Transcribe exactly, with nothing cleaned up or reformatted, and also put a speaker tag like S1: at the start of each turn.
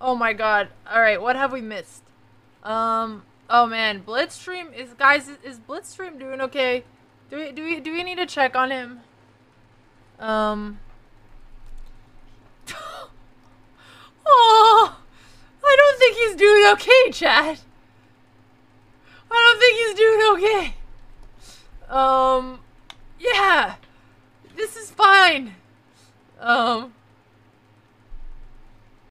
S1: Oh my god. Alright, what have we missed? Um, oh man, BlitzStream is, guys, is, is BlitzStream doing okay? Do we, do we, do we need to check on him? Um. Oh, I don't think he's doing okay, chat. I don't think he's doing okay. Um, yeah, this is fine. Um.